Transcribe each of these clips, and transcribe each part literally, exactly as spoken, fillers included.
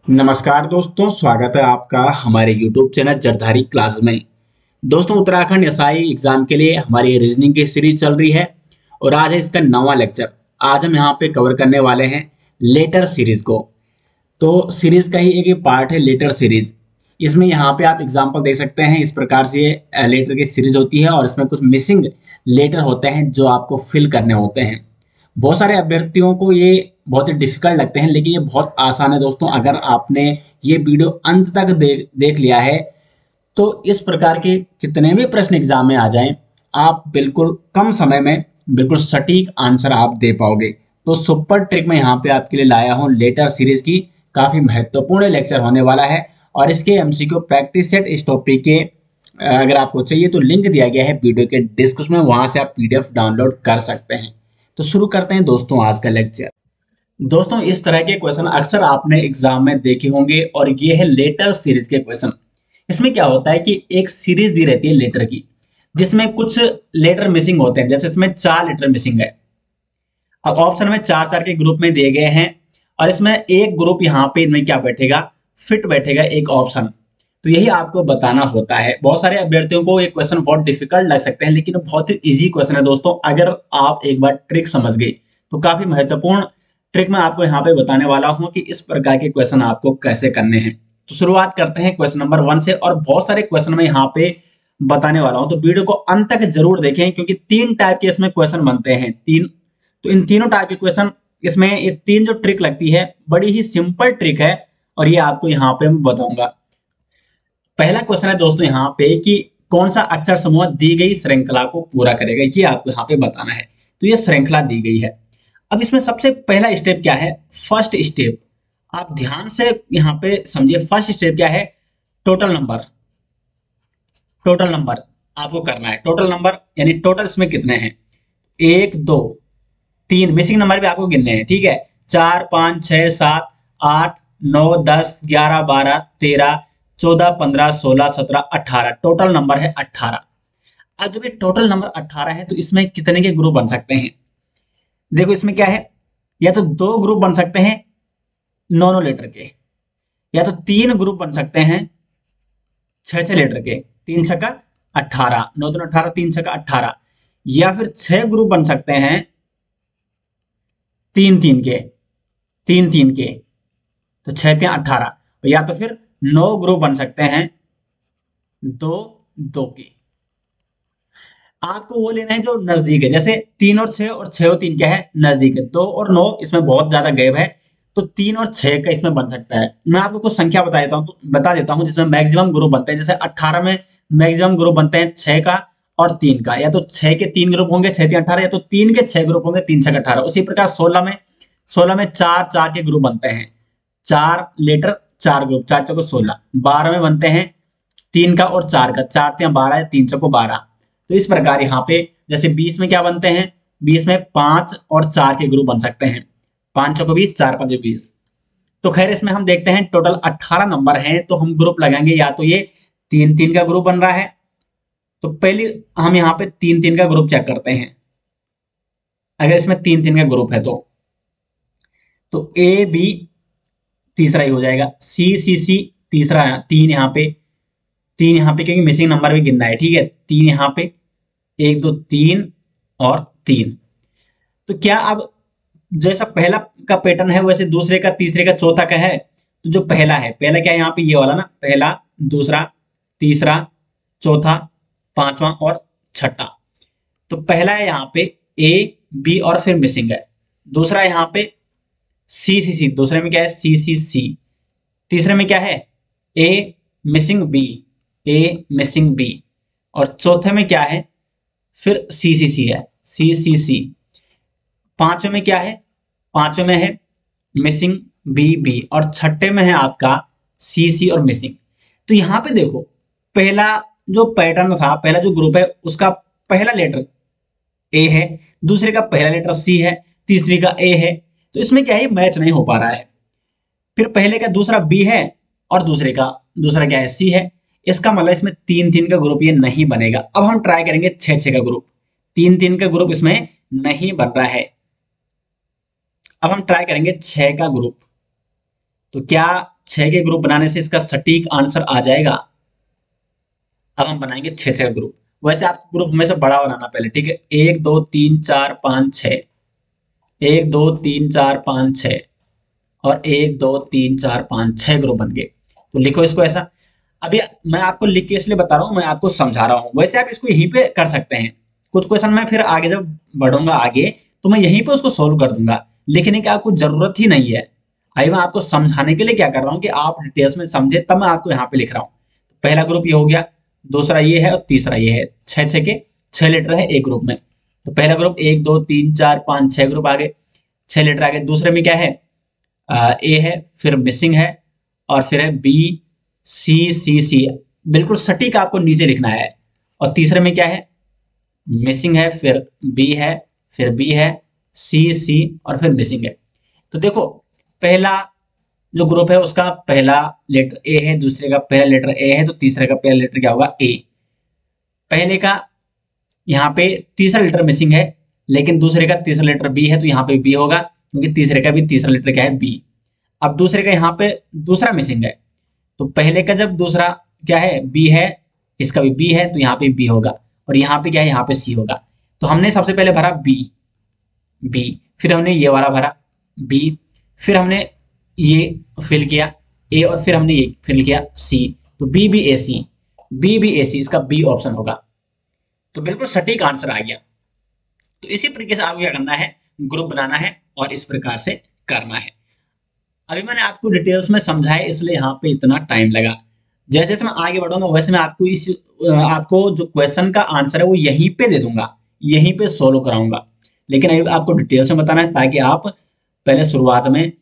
नमस्कार दोस्तों, स्वागत है आपका हमारे YouTube चैनल जरधारी क्लास में। दोस्तों, उत्तराखंड एसआई एग्जाम के लिए हमारी रीजनिंग की सीरीज चल रही है और आज है इसका नवा लेक्चर। आज हम यहाँ पे कवर करने वाले हैं लेटर सीरीज को। तो सीरीज का ही एक ही पार्ट है लेटर सीरीज। इसमें यहाँ पे आप एग्जाम्पल देख सकते हैं। इस प्रकार से ये लेटर की सीरीज होती है और इसमें कुछ मिसिंग लेटर होते हैं जो आपको फिल करने होते हैं। बहुत सारे अभ्यर्थियों को ये बहुत ही डिफिकल्ट लगते हैं, लेकिन ये बहुत आसान है दोस्तों। अगर आपने ये वीडियो अंत तक देख देख लिया है तो इस प्रकार के कितने भी प्रश्न एग्जाम में आ जाएं, आप बिल्कुल कम समय में बिल्कुल सटीक आंसर आप दे पाओगे। तो सुपर ट्रिक मैं यहाँ पे आपके लिए लाया हूँ लेटर सीरीज की। काफी महत्वपूर्ण लेक्चर होने वाला है और इसके एमसीक्यू प्रैक्टिस सेट इस टॉपिक के अगर आपको चाहिए तो लिंक दिया गया है वीडियो के डिस्क्रिप्शन में, वहां से आप पीडीएफ डाउनलोड कर सकते हैं। तो शुरू करते हैं दोस्तों आज का लेक्चर। दोस्तों, इस तरह के क्वेश्चन अक्सर आपने एग्जाम में देखे होंगे और ये है लेटर सीरीज के क्वेश्चन। इसमें क्या होता है कि एक सीरीज दी रहती है लेटर की, जिसमें कुछ लेटर मिसिंग होते हैं। जैसे इसमें चार लेटर मिसिंग है। अब ऑप्शन में चार चार के ग्रुप में दिए गए हैं और इसमें एक ग्रुप यहाँ पे इनमें क्या बैठेगा, फिट बैठेगा एक ऑप्शन। तो यही आपको बताना होता है। बहुत सारे अभ्यर्थियों को ये क्वेश्चन बहुत डिफिकल्ट लग सकते हैं, लेकिन बहुत ही इजी क्वेश्चन है दोस्तों। अगर आप एक बार ट्रिक समझ गए तो काफी महत्वपूर्ण ट्रिक मैं आपको यहाँ पे बताने वाला हूँ कि इस प्रकार के क्वेश्चन आपको कैसे करने हैं। तो शुरुआत करते हैं क्वेश्चन नंबर वन से और बहुत सारे क्वेश्चन मैं यहाँ पे बताने वाला हूँ, तो वीडियो को अंत तक जरूर देखें क्योंकि तीन टाइप के इसमें क्वेश्चन बनते हैं। तीन तो इन तीनों टाइप के क्वेश्चन इसमें ये तीन जो ट्रिक लगती है बड़ी ही सिंपल ट्रिक है और ये आपको यहाँ पे मैं बताऊंगा। पहला क्वेश्चन है दोस्तों यहाँ पे कि कौन सा अक्षर समूह दी गई श्रृंखला को पूरा करेगा, ये आपको यहाँ पे बताना है। तो ये श्रृंखला दी गई है। अब इसमें सबसे पहला स्टेप क्या है, फर्स्ट स्टेप। आप ध्यान से यहाँ पे समझिए। फर्स्ट स्टेप क्या है, टोटल नंबर। टोटल नंबर आपको करना है। टोटल नंबर यानी टोटल इसमें कितने हैं, एक दो तीन, मिसिंग नंबर भी आपको गिनने हैं। ठीक है, चार पांच छह सात आठ नौ दस ग्यारह बारह तेरह चौदह पंद्रह सोलह सत्रह अठारह, टोटल नंबर है अठारह। अब जब ये टोटल नंबर अठारह है तो इसमें कितने के ग्रुप बन सकते हैं। देखो इसमें क्या है, या तो दो ग्रुप बन सकते हैं नौ नौ लेटर के, या तो तीन ग्रुप बन सकते हैं छह छह लेटर के। तीन छक्का अठारह, नौ दूनी अठारह, तीन छक्का अठारह। या फिर छह ग्रुप बन सकते हैं तीन तीन के, तीन तीन के, तो छह तीन अठारह। या तो फिर नौ ग्रुप बन सकते हैं दो दो के। आपको वो लेना है जो नजदीक है। जैसे तीन और छह और छह और तीन क्या है, नजदीक है। दो और नौ इसमें बहुत ज्यादा गैप है, तो तीन और छह का इसमें बन सकता है। मैं आपको कुछ संख्या बता देता हूँ, तो बता देता हूँ जिसमें मैक्सिमम ग्रुप बनते हैं। जैसे अठारह में मैक्सिमम ग्रुप बनते हैं छह का और तीन का। या तो छह के तीन ग्रुप होंगे, छह तीन अठारह, या तो तीन के छह ग्रुप होंगे, तीन छह अठारह। उसी प्रकार सोलह में सोलह में चार चार के ग्रुप बनते हैं, चार लेटर चार ग्रुप, चार चौको सोलह। बारह में बनते हैं तीन का और चार का, चार तीन बारह, तीन चौको बारह। तो इस प्रकार यहाँ पे जैसे बीस में क्या बनते हैं, बीस में पांच और चार के ग्रुप बन सकते हैं, पांच चौको बीस, चार पांच बीस। तो खैर इसमें हम देखते हैं टोटल अठारह नंबर हैं, तो हम ग्रुप लगाएंगे। या तो ये तीन तीन का ग्रुप बन रहा है, तो पहले हम यहाँ पे तीन तीन का ग्रुप चेक करते हैं। अगर इसमें तीन तीन का ग्रुप है तो तो ए बी तीसरा ही हो जाएगा, सी सी सी तीसरा है, तीन यहाँ पे, तीन यहाँ पे क्योंकि मिसिंग नंबर भी गिनना है। ठीक है, तीन यहाँ पे, एक दो तीन और तीन। तो क्या अब जैसा पहला का पैटर्न है वैसे दूसरे का, तीसरे का, चौथा का है। तो जो पहला है, पहला क्या है यहाँ पे, ये वाला ना, पहला दूसरा तीसरा चौथा पांचवा और छठा। तो पहला है यहाँ पे ए बी और फिर मिसिंग है। दूसरा यहाँ पे सी सी सी, दूसरे में क्या है सी सी सी। तीसरे में क्या है A missing B, A missing B. और चौथे में क्या है, फिर सी सी सी है, सी सी सी। पांचवें में क्या है, पांचवें में है मिसिंग बी बी। और छठे में है आपका सी सी और मिसिंग। तो यहाँ पे देखो, पहला जो पैटर्न था, पहला जो ग्रुप है उसका पहला लेटर ए है, दूसरे का पहला लेटर सी है, तीसरे का ए है। तो इसमें क्या है, मैच नहीं हो पा रहा है। फिर पहले का दूसरा बी है और दूसरे का दूसरा क्या है, सी है। इसका मतलब इसमें तीन तीन का ग्रुप ये नहीं बनेगा। अब हम ट्राई करेंगे छह छह का ग्रुप। तीन तीन का ग्रुप इसमें नहीं बन रहा है। अब हम ट्राई करेंगे छह का ग्रुप। तो क्या छह के ग्रुप बनाने से इसका सटीक आंसर आ जाएगा। अब हम बनाएंगे छह छह का ग्रुप। वैसे आपको ग्रुप हमेशा बड़ा बनाना पहले, ठीक है। एक दो तीन चार पाँच छः, एक दो तीन चार पाँच छः और एक दो तीन चार पाँच छः ग्रुप बन गए। तो लिखो इसको ऐसा। अभी मैं आपको लिख के इसलिए बता रहा हूँ, मैं आपको समझा रहा हूँ। वैसे आप इसको यहीं पे कर सकते हैं। कुछ क्वेश्चन में फिर आगे जब बढ़ूंगा आगे तो मैं यहीं पे उसको सोल्व कर दूंगा, लिखने की आपको जरूरत ही नहीं है। अभी मैं आपको समझाने के लिए क्या कर रहा हूँ कि आप डिटेल्स में समझे, तब मैं आपको यहाँ पे लिख रहा हूँ। पहला ग्रुप ये हो गया, दूसरा ये है और तीसरा ये है। छह छह के छह लीटर है एक ग्रुप में। तो पहला ग्रुप एक दो तीन चार पाँच छह ग्रुप आ गए, छह लीटर आ गए। दूसरे में क्या है, ए है, फिर मिसिंग है और फिर है बी सी सी सी। बिल्कुल सटीक आपको नीचे लिखना है। और तीसरे में क्या है, मिसिंग है, फिर बी है, फिर बी है, सी सी और फिर मिसिंग है। तो देखो पहला जो ग्रुप है उसका पहला लेटर ए है, दूसरे का पहला लेटर ए है, तो तीसरे का पहला लेटर क्या होगा, ए। पहले का यहाँ पे तीसरा लेटर मिसिंग है, लेकिन दूसरे का तीसरा लेटर बी है, तो यहाँ पे बी होगा, क्योंकि तीसरे का भी तीसरा लेटर क्या है, बी। अब दूसरे का यहाँ पे दूसरा मिसिंग है, तो पहले का जब दूसरा क्या है, बी है, इसका भी बी है, तो यहाँ पे बी होगा। और यहाँ पे क्या है, यहाँ पे सी होगा। तो हमने सबसे पहले भरा बी, बी, फिर हमने ये वाला भरा बी, फिर हमने ये फिल किया ए, और फिर हमने ये फिल किया सी। तो B B A C, B B A C, इसका बी ऑप्शन होगा। तो बिल्कुल सटीक आंसर आ गया। तो इसी तरीके से आपको क्या करना है, ग्रुप बनाना है और इस प्रकार से करना है। अभी मैंने आपको डिटेल्स में समझाया, इसलिए यहाँ पे इतना टाइम लगा। जैसे जैसे मैं आगे बढ़ूंगा वैसे मैं आपको इस आपको जो क्वेश्चन का आंसर है वो यहीं पे दे दूंगा, यहीं पे सोल्व कराऊंगा। लेकिन अभी आपको डिटेल्स में बताना है ताकि आप पहले शुरुआत में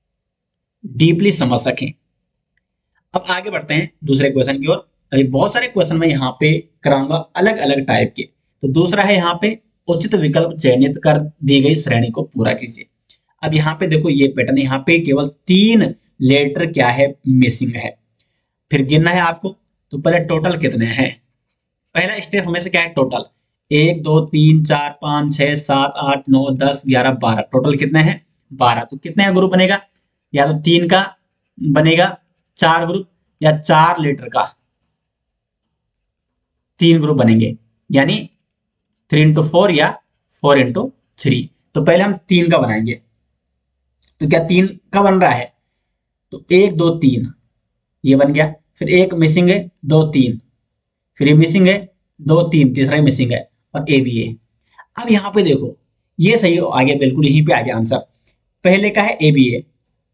डीपली समझ सकें। अब आगे बढ़ते हैं दूसरे क्वेश्चन की ओर। अभी बहुत सारे क्वेश्चन मैं यहाँ पे कराऊंगा अलग अलग टाइप के। तो दूसरा है यहाँ पे उचित विकल्प चयनित कर दी गई श्रेणी को पूरा कीजिए। अब यहाँ पे देखो ये पैटर्न, यहाँ पे केवल तीन लेटर क्या है, मिसिंग है। फिर गिनना है आपको। तो पहले टोटल कितने हैं, पहला स्टेप हमें से क्या है, टोटल एक दो तीन चार पाँच छः सात आठ नौ दस ग्यारह बारह, टोटल कितने हैं, बारह। तो कितने का ग्रुप बनेगा, या तो तीन का बनेगा चार ग्रुप, या चार लीटर का तीन ग्रुप बनेंगे, यानी थ्री इंटू फोर या फोर इंटू थ्री। तो पहले हम तीन का बनाएंगे। तो क्या तीन का बन रहा है, तो एक दो तीन ये बन गया। फिर एक मिसिंग है, दो तीन, फिर ये मिसिंग है, दो तीन, तीसरा ही मिसिंग है और ए भी है। अब यहाँ पे देखो ये सही आ गया, बिल्कुल यहीं पे आ गया आंसर। पहले का है ए बी ए,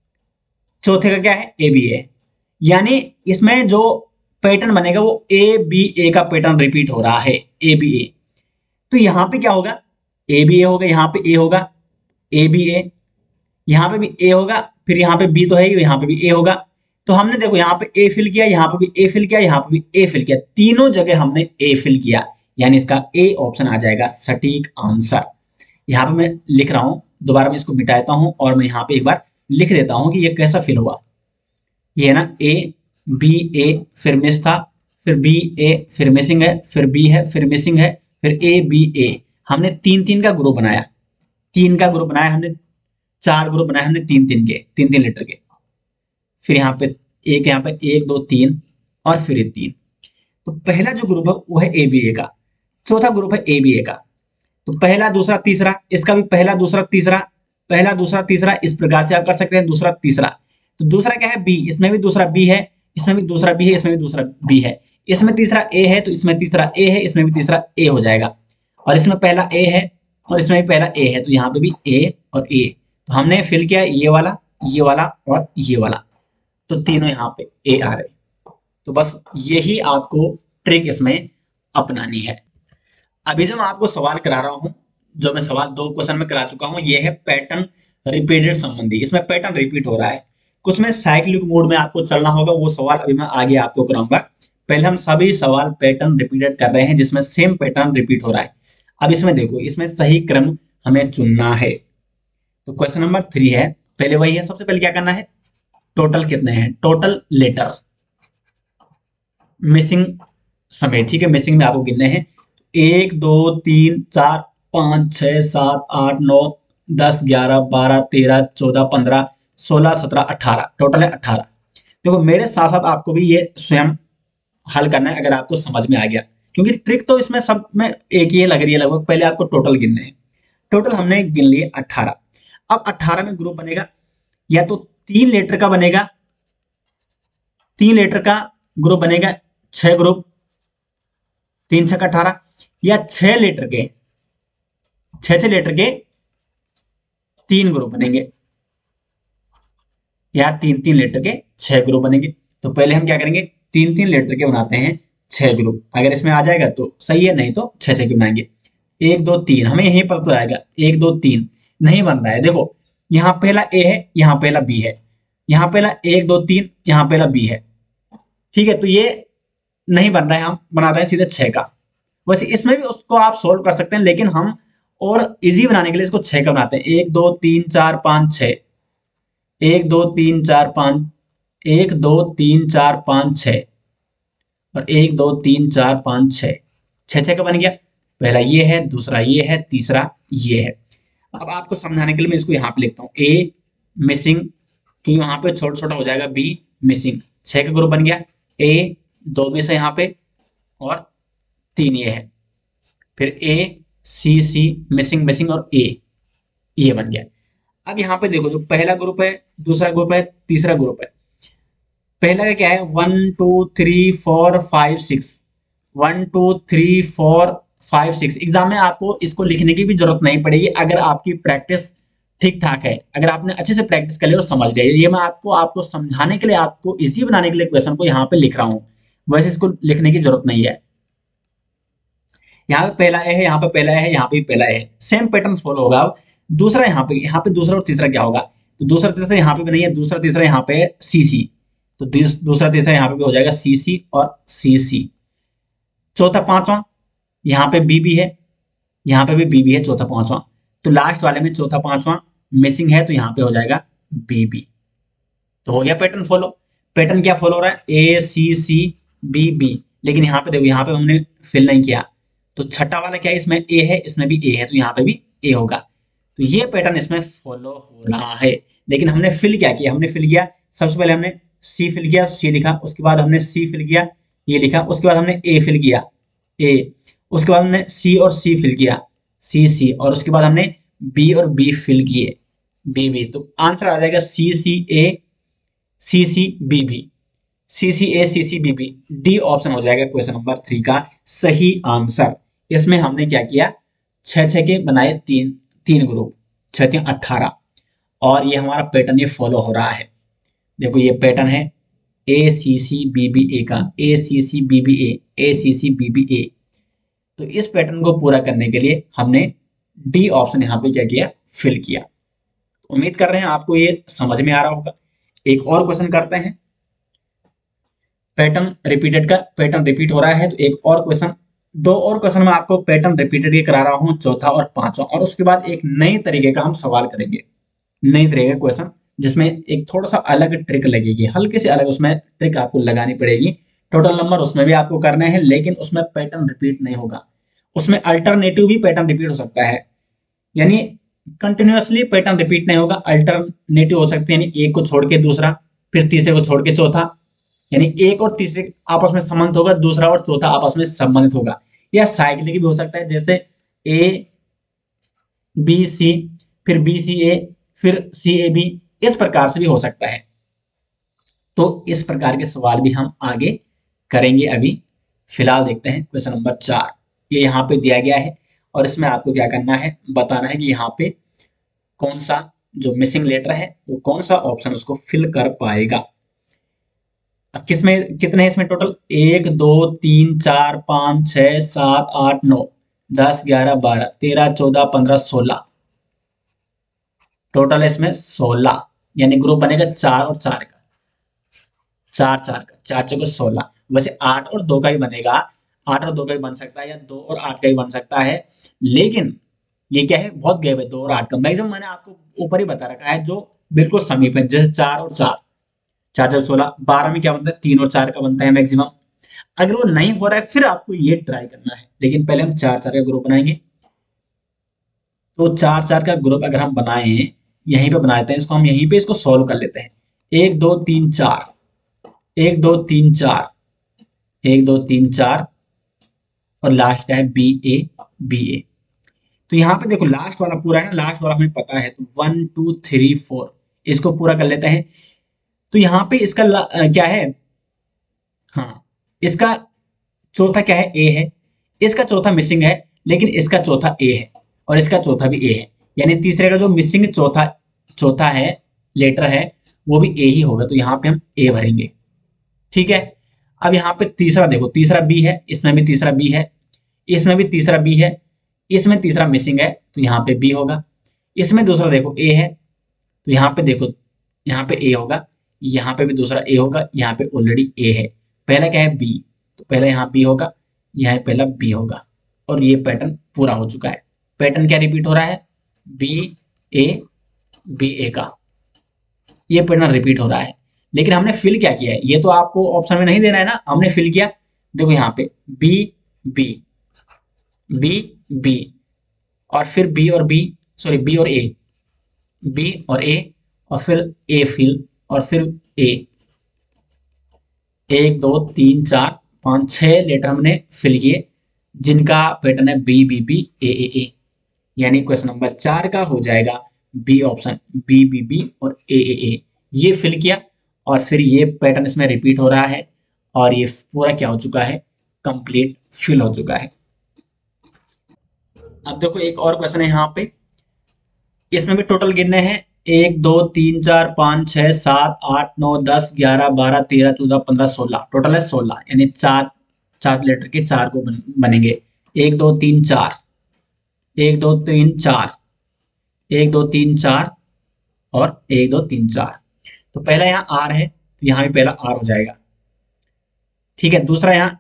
चौथे का क्या है, ए बी ए, यानी इसमें जो पैटर्न बनेगा वो ए बी ए का पैटर्न रिपीट हो रहा है, ए बी ए। तो यहाँ पे क्या होगा, ए बी ए होगा, यहाँ पे ए होगा, ए बी ए, यहाँ पे भी ए होगा, फिर यहाँ पे बी तो है ही, यहाँ पे भी ए होगा। तो हमने देखो यहाँ पे ए फिल किया, यहाँ पे भी ए फिल किया, यहाँ पे भी ए फिल किया, तीनों जगह हमने ए फिल किया, यानी इसका ए ऑप्शन आ जाएगा सटीक आंसर। यहाँ पे मैं लिख रहा हूँ, दोबारा मैं इसको मिटा देता हूँ और मैं यहाँ पे एक बार लिख देता हूँ कि ये कैसा फिल हुआ। ये है ना, ए बी ए, फिर मिस था, फिर बी ए, फिर मिसिंग है, फिर बी है, फिर मिसिंग है, फिर ए बी ए। हमने तीन तीन का ग्रुप बनाया, तीन का ग्रुप बनाया हमने, चार ग्रुप बनाए हमने तीन तीन के, तीन तीन लीटर के। फिर यहाँ पे एक, यहाँ पे एक दो तीन और फिर ये तीन। तो पहला जो ग्रुप है वो है ए बी ए का, चौथा ग्रुप है ए बी ए का। तो पहला दूसरा तीसरा, इसका भी पहला दूसरा तीसरा, पहला दूसरा तीसरा, इस प्रकार से आप कर सकते हैं, दूसरा तीसरा। तो दूसरा क्या है, बी, इसमें भी दूसरा बी है, इसमें भी दूसरा बी है, इसमें भी दूसरा बी है, इसमें तीसरा ए है, तो इसमें तीसरा ए है, इसमें भी तीसरा ए हो जाएगा। और इसमें पहला ए है और इसमें भी पहला ए है, तो यहाँ पे भी ए और ए। तो हमने फिल किया ये वाला, ये वाला और ये वाला, तो तीनों यहाँ पे ए आ रहे। तो बस यही आपको ट्रिक इसमें अपनानी है। अभी जो मैं आपको सवाल करा रहा हूं, जो मैं सवाल दो क्वेश्चन में करा चुका हूं, ये है पैटर्न रिपीटेड संबंधी। इसमें पैटर्न रिपीट हो रहा है, कुछ में साइक्लिक मोड में आपको चलना होगा, वो सवाल अभी मैं आगे आपको कराऊंगा। पहले हम सभी सवाल पैटर्न रिपीटेड कर रहे हैं जिसमें सेम पैटर्न रिपीट हो रहा है। अब इसमें देखो, इसमें सही क्रम हमें चुनना है। तो क्वेश्चन नंबर थ्री है, पहले वही है। सबसे पहले क्या करना है, टोटल कितने हैं, टोटल लेटर मिसिंग समेत, ठीक है, मिसिंग में आपको गिनने हैं। एक दो तीन चार पाँच छः सात आठ नौ दस ग्यारह बारह तेरह चौदह पंद्रह सोलह सत्रह अठारह, टोटल है अठारह। देखो मेरे साथ साथ आपको भी ये स्वयं हल करना है अगर आपको समझ में आ गया, क्योंकि ट्रिक तो इसमें सब में एक ही लग रही है लगभग। पहले आपको टोटल गिनने हैं। टोटल हमने गिन लिए अट्ठारह। अब अट्ठारह में ग्रुप बनेगा, या तो तीन लीटर का बनेगा, तीन लीटर का ग्रुप बनेगा, छह ग्रुप, तीन छह अठारह, या छह लीटर के, छह छह लीटर के तीन ग्रुप बनेंगे, या तीन तीन लीटर के छह ग्रुप बनेंगे। तो पहले हम क्या करेंगे, तीन तीन लीटर के बनाते हैं छह ग्रुप। अगर इसमें आ जाएगा तो सही है, नहीं तो छह छह के बनाएंगे। एक दो तीन, हमें यहीं पर तो आएगा एक दो तीन, नहीं बन रहा है। देखो यहाँ पहला ए है, यहाँ पहला बी है, यहाँ पहला एक दो तीन, यहाँ पहला बी है, ठीक है। तो ये नहीं बन रहा है, हम बनाते हैं सीधे छह का। वैसे इसमें भी उसको आप सोल्व कर सकते हैं, लेकिन हम और इजी बनाने के लिए इसको छह का बनाते हैं। एक दो तीन चार पाँच छह, एक दो तीन चार पाँच, एक दो तीन चार पाँच छः, और एक दो तीन चार पाँच छः, छः छः का बन गया। पहला ये है, दूसरा ये है, तीसरा ये है। अब आपको समझाने के लिए मैं इसको यहाँ पे लिखता हूँ, ए मिसिंग, क्योंकि यहाँ पे छोटा छोटा हो जाएगा, बी मिसिंग, छः का ग्रुप बन गया। ए दो में से यहाँ पे, और तीन ये है, फिर ए सी सी मिसिंग मिसिंग, और ए ये बन गया। अब यहाँ पे देखो, जो पहला ग्रुप है, दूसरा ग्रुप है, तीसरा ग्रुप है। पहला का क्या है, one two three four five six, one two three four five six. Exam में आपको इसको लिखने की भी जरूरत नहीं पड़ेगी अगर आपकी प्रैक्टिस ठीक ठाक है, अगर आपने अच्छे से प्रैक्टिस कर लिया और समझ लिया। ये मैं आपको आपको समझाने के लिए, आपको इजी बनाने के लिए क्वेश्चन को यहाँ पे लिख रहा हूँ, वैसे इसको लिखने की जरूरत नहीं है। यहाँ पे पहला ए है, यहाँ पे पहला है, यहाँ पे पहला है, सेम पैटर्न फॉलो होगा। दूसरा यहाँ पे, यहाँ पे दूसरा और तीसरा क्या होगा, तो दूसरा तीसरा यहाँ पे भी नहीं है, दूसरा तीसरा यहाँ पे सी सी, तो दूसरा तीसरा यहाँ पे भी हो जाएगा सी सी और सी सी। चौथा पांचवा यहाँ पे बी भी है, यहाँ पे भी बी भी है, चौथा पांचवा। तो लास्ट वाले में चौथा पांचवा मिसिंग है, तो यहाँ पे हो जाएगा बी बी। तो हो गया पैटर्न फॉलो। पैटर्न क्या फॉलो हो रहा है, ए सी सी बी बी। लेकिन यहाँ पे देखो, यहाँ पे हमने फिल नहीं किया, तो छठा वाला क्या है, इसमें ए है, इसमें भी ए है, तो यहाँ पे भी ए होगा। तो ये पैटर्न इसमें फॉलो हो रहा है। लेकिन हमने फिल क्या किया, हमने फिल किया, सबसे पहले हमने सी फिल किया, सी लिखा, उसके बाद हमने सी फिल किया, ये लिखा, उसके बाद हमने ए फिल किया, ए, उसके बाद हमने सी और सी फिल किया, सी सी, और उसके बाद हमने बी और बी फिल किए, बी बी। तो आंसर आ जाएगा C C A C C B B, C C A C C B B. D option हो जाएगा क्वेश्चन नंबर थ्री का सही आंसर। इसमें हमने क्या किया, छह छह के बनाए तीन तीन ग्रुप, छह तीन अट्ठारह, और ये हमारा पैटर्न ये फॉलो हो रहा है। देखो ये पैटर्न है ए C C B B A का, A C C B B A, A C C B B A. तो इस पैटर्न को पूरा करने के लिए हमने डी ऑप्शन यहाँ पे क्या किया, फिल किया। उम्मीद कर रहे हैं आपको ये समझ में आ रहा होगा। एक और क्वेश्चन करते हैं, पैटर्न रिपीटेड का, पैटर्न रिपीट हो रहा है, तो एक और क्वेश्चन, दो और क्वेश्चन में आपको पैटर्न रिपीटेड के करा रहा हूं, चौथा और पांचवा, और उसके बाद एक नई तरीके का हम सवाल करेंगे, नई तरीके का क्वेश्चन, जिसमें एक थोड़ा सा अलग ट्रिक लगेगी, हल्की सी अलग उसमें ट्रिक आपको लगानी पड़ेगी। टोटल नंबर उसमें भी आपको करने हैं, लेकिन उसमें पैटर्न रिपीट नहीं होगा, उसमें अल्टरनेटिव भी पैटर्न रिपीट हो सकता है, यानी कंटिन्यूअसली पैटर्न रिपीट नहीं होगा, अल्टरनेटिव हो सकते हैं, यानी एक को छोड़ के दूसरा, फिर तीसरे को छोड़ के चौथा, यानी एक और तीसरे आपस में संबंधित होगा, दूसरा और चौथा आपस में संबंधित होगा। या साइक्लिक भी हो सकता है, जैसे ए बी सी, फिर बी सी ए, फिर सी ए बी, इस प्रकार से भी हो सकता है। तो इस प्रकार के सवाल भी हम आगे करेंगे। अभी फिलहाल देखते हैं क्वेश्चन नंबर चार, ये यहाँ पे दिया गया है, और इसमें आपको क्या करना है, बताना है कि यहाँ पे कौन सा जो मिसिंग लेटर है वो कौन सा ऑप्शन उसको फिल कर पाएगा। अब किसमें कितने हैं इसमें टोटल, एक दो तीन चार पाँच छः सात आठ नौ दस ग्यारह बारह तेरह चौदह पंद्रह सोलह, टोटल है इसमें सोलह, यानी ग्रुप बनेगा चार और चार का, चार चार का, चार चौके सोलह। वैसे आठ और दो का ही बनेगा, आठ और दो का ही बन सकता है, या दो और आठ का ही बन सकता है, लेकिन ये क्या है, बहुत गैप है, दो और आठ का। मैक्सिमम मैंने आपको ऊपर ही बता रखा है जो बिल्कुल समीप है, जैसे चार और चार, चार चार सोलह, बारह में क्या बनता है, तीन और चार का बनता है मैक्सिमम। अगर वो नहीं हो रहा है फिर आपको ये ट्राई करना है, लेकिन पहले हम चार चार का ग्रुप बनाएंगे। तो चार चार का ग्रुप अगर हम बनाए, यहीं पे बनाते हैं इसको, हम यहीं पे इसको सॉल्व कर लेते हैं। एक दो तीन चार, एक दो तीन चार, एक दो तीन चार, और लास्ट है बी ए बी ए। तो यहाँ पे देखो लास्ट वाला पूरा है ना, लास्ट वाला हमें पता है, तो वन टू थ्री फोर, इसको पूरा कर लेते हैं। तो यहाँ पे इसका ला- अ, क्या है, हाँ, इसका चौथा क्या है, ए है। इसका चौथा मिसिंग है, लेकिन इसका चौथा ए है, और इसका चौथा भी ए है। यानी तीसरे का जो मिसिंग चौथा चौथा है लेटर है, वो भी ए ही होगा, तो यहाँ पे हम ए भरेंगे। ठीक है। अब यहाँ पे तीसरा देखो, तीसरा बी है, इसमें भी तीसरा बी है, इसमें भी तीसरा बी है, इसमें तीसरा मिसिंग है, तो यहाँ पे बी होगा। इसमें दूसरा देखो ए है, तो यहाँ पे देखो, यहाँ पे ए होगा, यहाँ पे भी दूसरा ए होगा, यहाँ पे ऑलरेडी ए है। पहला क्या है, बी, तो पहला यहाँ बी होगा, यहाँ पहला बी होगा, और ये पैटर्न पूरा हो चुका है। पैटर्न क्या रिपीट हो रहा है, बी ए बी ए का ये पैटर्न रिपीट हो रहा है। लेकिन हमने फिल क्या किया है, ये तो आपको ऑप्शन में नहीं देना है ना, हमने फिल किया। देखो यहाँ पे बी बी बी बी, और फिर बी और बी, सॉरी बी और ए, बी और ए, और फिर ए फिल, और फिर ए। एक दो तीन चार पाँच छह लेटर हमने फिल किए, जिनका पैटर्न है B B B A A A. यानी क्वेश्चन नंबर चार का हो जाएगा B option, B B B और ए ए ए। ये फिल किया, और फिर ये पैटर्न इसमें रिपीट हो रहा है, और ये पूरा क्या हो चुका है, कंप्लीट फिल हो चुका है। अब देखो एक और क्वेश्चन है यहाँ पे, इसमें भी टोटल गिनने हैं, एक दो तीन चार पाँच छः सात आठ नौ दस ग्यारह बारह तेरह चौदह पंद्रह सोलह, टोटल है सोलह। यानी चार चार लेटर के चार को बन, बनेंगे। एक दो तीन चार, एक दो तीन चार, एक दो तीन चार, और एक दो तीन चार। तो पहला यहाँ आर है, तो यहाँ भी पहला आर हो जाएगा। ठीक है। दूसरा यहाँ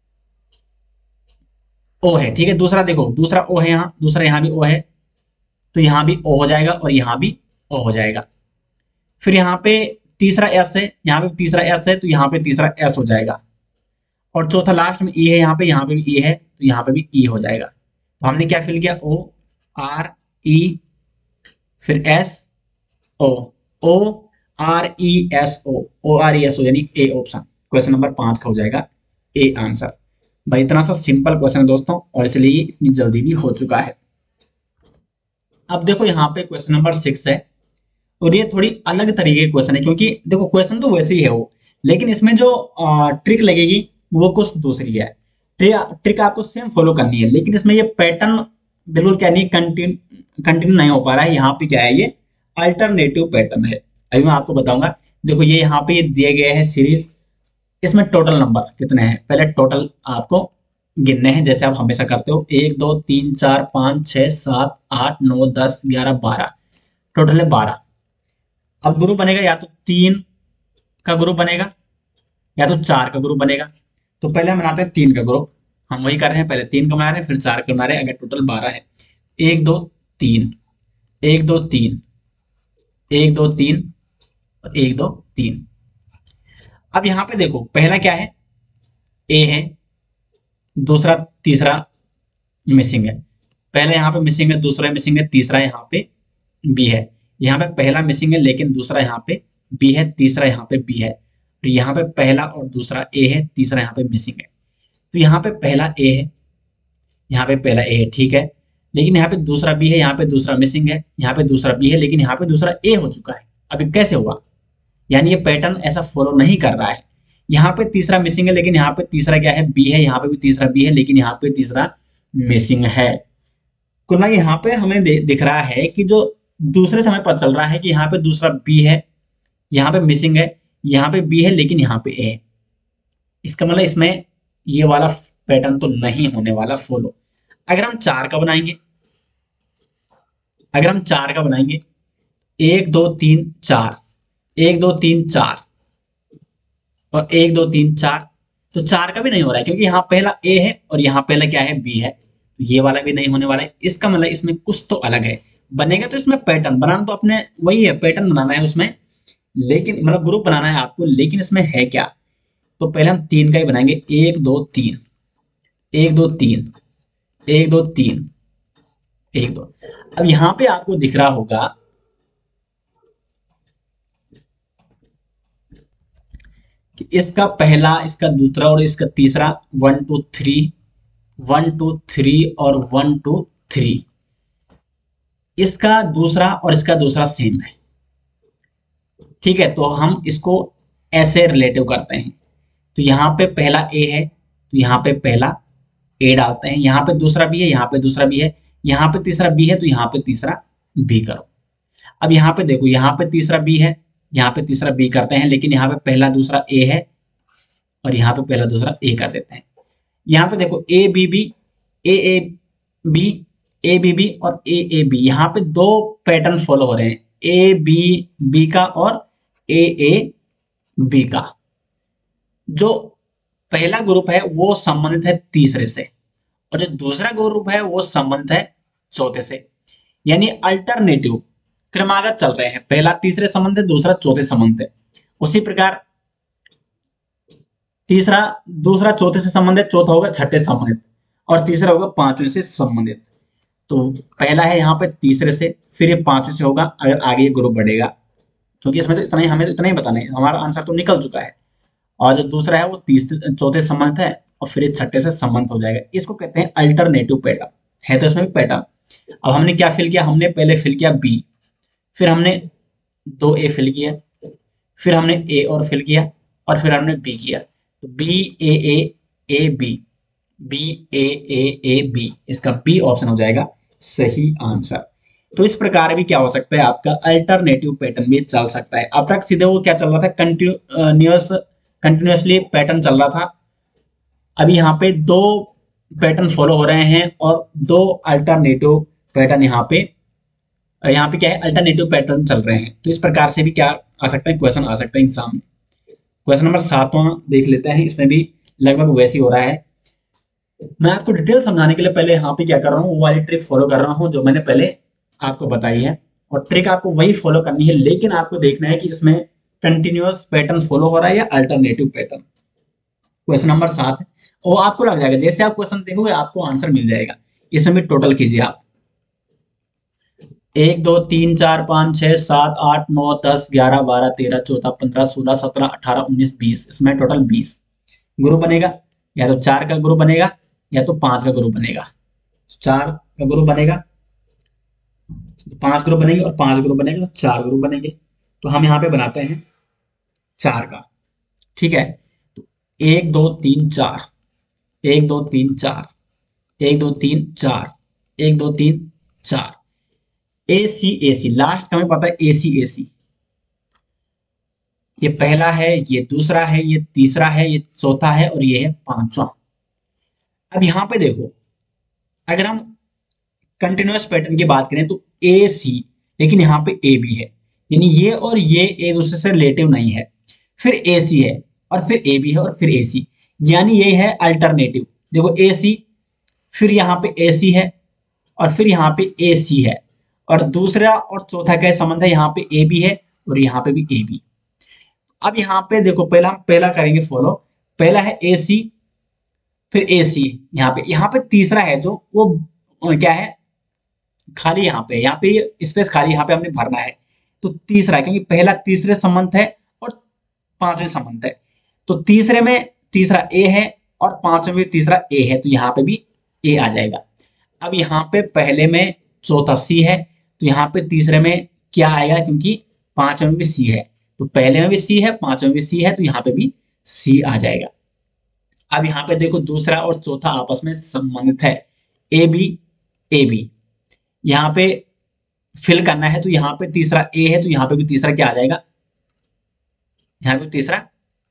ओ है, ठीक है। दूसरा देखो, दूसरा ओ है यहाँ, दूसरा यहाँ भी ओ है, तो यहाँ भी ओ हो जाएगा, और यहाँ भी ओ हो जाएगा। फिर यहाँ पे तीसरा एस है, यहाँ पे तीसरा एस है, तो यहाँ पे तीसरा एस हो जाएगा। और चौथा लास्ट में ई है, यहाँ पे यहाँ पे भी ई है, तो यहाँ पे भी ई हो जाएगा। तो हमने क्या फिल किया, ओ आर ई, फिर S O, O R E S O, O R E S O, यानी ए ऑप्शन क्वेश्चन नंबर पांच का हो जाएगा ए आंसर। भाई इतना सा सिंपल क्वेश्चन है दोस्तों, और इसलिए इतनी जल्दी भी हो चुका है। अब देखो यहाँ पे क्वेश्चन नंबर सिक्स है, और ये थोड़ी अलग तरीके की क्वेश्चन है, क्योंकि देखो क्वेश्चन तो वैसे ही है वो, लेकिन इसमें जो ट्रिक लगेगी वो कुछ दूसरी है। ट्रिक ट्रिक आपको सेम फॉलो करनी है, लेकिन इसमें ये पैटर्न बिल्कुल क्या नहीं, कंटिन्यू कंटिन्यू नहीं हो पा रहा है। यहाँ पे क्या है, ये अल्टरनेटिव पैटर्न है। अभी मैं आपको बताऊंगा। देखो ये यहाँ पे ये दिए गए हैं सीरीज, इसमें टोटल नंबर कितने हैं, पहले टोटल आपको गिनने हैं, जैसे आप हमेशा करते हो, एक दो तीन चार पाँच छः सात आठ नौ दस ग्यारह बारह, टोटल है बारह। अब ग्रुप बनेगा, या तो तीन का ग्रुप बनेगा, या तो चार का ग्रुप बनेगा। तो पहले हम बनाते हैं तीन का ग्रुप, हम वही कर रहे हैं, पहले तीन का बना रहे हैं, फिर चार का बना रहे हैं, अगर टोटल बारह है। एक दो तीन, एक दो तीन, एक दो तीन, और एक दो तीन। अब यहां पे देखो पहला क्या है, ए है, दूसरा तीसरा मिसिंग है। पहले यहाँ पे मिसिंग है, दूसरा मिसिंग है, तीसरा यहाँ पे बी है। यहाँ पे पहला मिसिंग है, लेकिन दूसरा यहाँ पे बी है, तीसरा यहाँ पे बी है। तो यहाँ पे पहला और दूसरा ए है, तीसरा यहाँ पे मिसिंग है। तो यहाँ पे पहला ए है, यहाँ पे पहला ए है, ठीक है। लेकिन यहाँ पे दूसरा बी है, यहाँ पे दूसरा मिसिंग है, यहाँ पे दूसरा बी है, लेकिन यहाँ पे दूसरा ए हो चुका है। अभी कैसे हुआ, यानी ये पैटर्न ऐसा फॉलो नहीं कर रहा है। यहाँ पे तीसरा मिसिंग है, लेकिन यहाँ पे तीसरा क्या है, बी है, यहाँ पे भी तीसरा बी है, लेकिन यहाँ पे तीसरा मिसिंग है। कुल मिला के यहाँ पे हमें दिख रहा है कि जो दूसरे से हमें पता चल रहा है कि यहाँ पे दूसरा बी है, यहाँ पे मिसिंग है, यहाँ पे बी है, लेकिन यहाँ पे ए है। इसका मतलब इसमें ये वाला पैटर्न तो नहीं होने वाला फॉलो। अगर हम चार का बनाएंगे, अगर हम चार का बनाएंगे, एक दो तीन चार, एक दो तीन चार, और एक दो तीन चार, तो चार का भी नहीं हो रहा है, क्योंकि यहाँ पहला ए है और यहाँ पहला क्या है, बी है। तो ये वाला भी नहीं होने वाला है। इसका मतलब इसमें कुछ तो अलग है। बनेगा तो इसमें पैटर्न बनाना तो अपने वही है, पैटर्न बनाना है उसमें, लेकिन मतलब ग्रुप बनाना है आपको, लेकिन इसमें है क्या। तो पहले हम तीन का ही बनाएंगे, एक दो तीन, एक दो तीन, एक दो तीन, एक दो। अब यहां पे आपको दिख रहा होगा कि इसका पहला, इसका दूसरा और इसका तीसरा one two three, one two three और वन टू थ्री, इसका दूसरा और इसका दूसरा सेम है। ठीक है, तो हम इसको ऐसे रिलेटिव करते हैं। तो यहाँ पे पहला ए है तो यहाँ पे पहला ए डालते हैं, यहाँ पे दूसरा बी है, यहाँ पे दूसरा बी है, यहाँ पे तीसरा बी है तो यहाँ पे तीसरा बी करो। अब यहाँ पे देखो, यहाँ पे तीसरा बी है, यहाँ पे तीसरा बी करते हैं, लेकिन यहाँ पे पहला दूसरा ए है और यहाँ पे पहला दूसरा ए कर देते हैं। यहाँ पे देखो A B B, A A B, A B B और ए ए बी, यहाँ पे दो पैटर्न फॉलो हो रहे हैं, ए बी बी का और ए ए बी का। जो पहला ग्रुप है वो संबंधित है तीसरे से और जो दूसरा ग्रुप है वो संबंधित है चौथे से, यानी अल्टरनेटिव क्रमागत चल रहे हैं। पहला तीसरे संबंध है, दूसरा चौथे संबंध है। उसी प्रकार तीसरा दूसरा चौथे से संबंधित, चौथा होगा छठे संबंधित और तीसरा होगा पांचवें से संबंधित। तो पहला है यहाँ पे तीसरे से, फिर ये पांचवें से होगा अगर आगे ये ग्रुप बढ़ेगा, क्योंकि इसमें तो इतना ही, हमें तो इतना ही बताना है, हमारा आंसर तो निकल चुका है। और जो दूसरा है वो तीसरे चौथे संबंध है और फिर छठे से संबंध हो जाएगा। इसको कहते हैं अल्टरनेटिव पैटर्न। है तो इसमें भी पैटर्न। अब हमने क्या फिल किया, हमने पहले फिल किया बी, फिर हमने दो ए फिल किया, फिर हमने ए और फिल किया और फिर हमने बी किया। तो B A A A B, B A A A B, इसका बी ऑप्शन हो जाएगा सही आंसर। तो इस प्रकार भी क्या हो सकता है, आपका अल्टरनेटिव पैटर्न भी चल सकता है। अब तक सीधे वो क्या चल रहा था, कंटिन्यूअस कंटिन्यूअसली पैटर्न चल रहा था। अभी यहाँ पे दो पैटर्न फॉलो हो रहे हैं और दो अल्टरनेटिव पैटर्न यहाँ पे यहाँ पे क्या है, अल्टरनेटिव पैटर्न चल रहे हैं। तो इस प्रकार से भी क्या आ सकता है, क्वेश्चन आ सकता है एग्जाम में। क्वेश्चन नंबर सातवां देख लेते हैं, इसमें भी लगभग वैसे ही हो रहा है। मैं आपको डिटेल समझाने के लिए पहले यहाँ पे क्या कर रहा हूँ, वो वाली ट्रिक फॉलो कर रहा हूँ जो मैंने पहले आपको बताई है, और ट्रिक आपको वही फॉलो करनी है, लेकिन आपको देखना है कि इसमें कंटिन्यूअस पैटर्न फॉलो हो रहा है या अल्टरनेटिव पैटर्न। क्वेश्चन नंबर सात है, वो आपको लग जाएगा, जैसे आप क्वेश्चन देखोगे आपको आंसर मिल जाएगा। इसमें भी टोटल कीजिए आप, एक दो तीन चार पाँच छह सात आठ नौ दस ग्यारह बारह तेरह चौदह पंद्रह सोलह सत्रह अठारह उन्नीस बीस, इसमें टोटल बीस ग्रुप बनेगा। या तो चार का ग्रुप बनेगा या तो पांच का ग्रुप बनेगा। चार का ग्रुप बनेगा, पांच ग्रुप बनेंगे और पांच ग्रुप बनेंगे तो चार ग्रुप बनेंगे। तो हम यहाँ पे बनाते हैं चार का। ठीक है, तो एक दो तीन चार, एक दो तीन चार, एक दो तीन चार, एक दो तीन चार, ए सी ए सी, लास्ट का हमें पता है ए सी ए सी। ये पहला है, ये दूसरा है, ये तीसरा है, ये चौथा है और ये है पांचवा। अब यहां पे देखो, अगर हम कंटिन्यूअस पैटर्न की बात करें तो ए सी, लेकिन यहाँ पे ए बी है, यानी ये और ये एक दूसरे से रिलेटिव नहीं है। फिर ए सी है और फिर ए बी है और फिर ए सी, यानी ये है अल्टरनेटिव। देखो ए सी, फिर यहाँ पे ए सी है और फिर यहाँ पे ए सी है, और दूसरा और चौथा का संबंध है, यहाँ पे ए बी है और यहाँ पे भी ए बी। अब यहाँ पे देखो, पहला हम पहला करेंगे फॉलो, पहला है ए सी, फिर ए सी, यहाँ पे यहाँ पे तीसरा है जो वो क्या है, खाली, यहाँ पे यहाँ पे स्पेस खाली, यहाँ पे हमने भरना है। तो तीसरा, क्योंकि पहला तीसरे संबंध है और पांचवें संबंध है, तो तीसरे में तीसरा ए है और पांचवें में तीसरा ए है, तो यहाँ पे भी ए आ जाएगा। अब यहाँ पे पहले में चौथा सी है, तो यहाँ पे तीसरे में क्या आएगा, क्योंकि पांचवें में भी सी है, तो पहले में भी सी है, पांचवें में भी सी है, तो यहाँ पे भी सी आ जाएगा। अब यहाँ पे देखो, दूसरा और चौथा आपस में संबंधित है, ए बी ए बी, यहाँ पे फिल करना है, तो यहाँ पे तीसरा ए है, तो यहाँ पे भी तीसरा क्या आ जाएगा, यहाँ पे तीसरा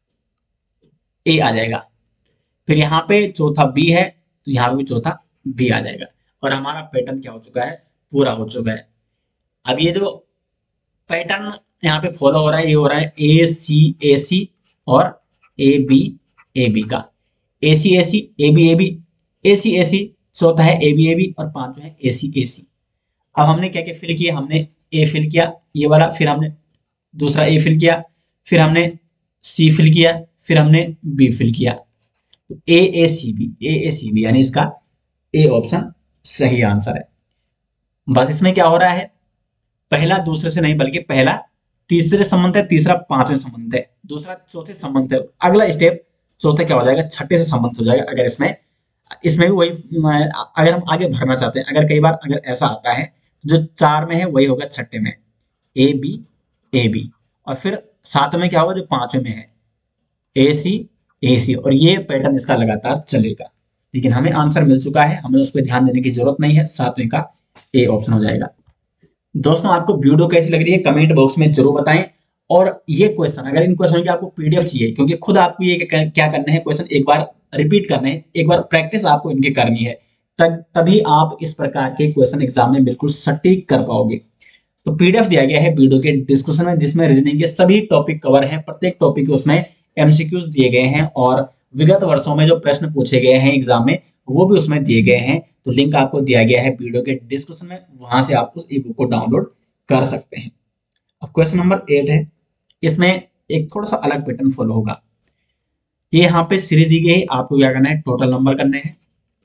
ए आ जाएगा। फिर यहाँ पे चौथा बी है, तो यहाँ पे भी चौथा बी आ जाएगा, और हमारा पैटर्न क्या हो चुका है, पूरा हो चुका है। अब ये जो पैटर्न यहाँ पे फॉलो हो रहा है, ये हो रहा है ए सी ए सी और ए बी ए बी का, A C A C, A B A B, A C A सी, चौथा है ए बी ए बी और पांचवा है ए सी ए सी। अब हमने क्या क्या फिल किया, हमने ए फिल किया ये वाला, फिर हमने दूसरा ए फिल किया, फिर हमने सी फिल किया, फिर हमने बी फिल किया। तो ए A C B, A A C B, यानी इसका ए ऑप्शन सही आंसर है। बस इसमें क्या हो रहा है, पहला दूसरे से नहीं बल्कि पहला तीसरे संबंध है, तीसरा पांचवें संबंध है, दूसरा चौथे संबंध है। अगला स्टेप चौथे क्या हो जाएगा, छठे से संबंध हो जाएगा। अगर इसमें इसमें भी वही, अगर हम आगे भरना चाहते हैं, अगर कई बार अगर ऐसा आता है जो चार में है वही होगा छठे में, ए बी ए बी, और फिर सात में क्या होगा जो पांचवें में है, ए सी ए सी, और ये पैटर्न इसका लगातार चलेगा। लेकिन हमें आंसर मिल चुका है, हमें उस पर ध्यान देने की जरूरत नहीं है, सातवें का ए ऑप्शन हो जाएगा। दोस्तों आपको वीडियो कैसी लग रही है कमेंट बॉक्स में जरूर बताएं। और ये क्वेश्चन, अगर इन क्वेश्चन की आपको पीडीएफ चाहिए, क्योंकि खुद आपको ये क्या करना है, क्वेश्चन एक बार रिपीट करने हैं, एक बार प्रैक्टिस आपको इनकी करनी है, तब तभी आप इस प्रकार के क्वेश्चन एग्जाम में बिल्कुल सटीक कर पाओगे। तो पीडीएफ दिया गया है वीडियो के डिस्क्रिप्शन में, जिसमें रीजनिंग के सभी टॉपिक कवर हैं, प्रत्येक टॉपिक उसमें एमसीक्यूज दिए गए हैं, और विगत वर्षों में जो प्रश्न पूछे गए हैं एग्जाम में वो भी उसमें दिए गए हैं। तो लिंक आपको दिया गया है वीडियो के डिस्क्रिप्शन में, वहां से आप उस ई बुक को डाउनलोड कर सकते हैं। अब क्वेश्चन नंबर एट है, इसमें एक थोड़ा सा अलग पैटर्न फॉलो होगा। ये यहाँ पे सीरीज दी गई, आपको क्या करना है, टोटल नंबर करने हैं,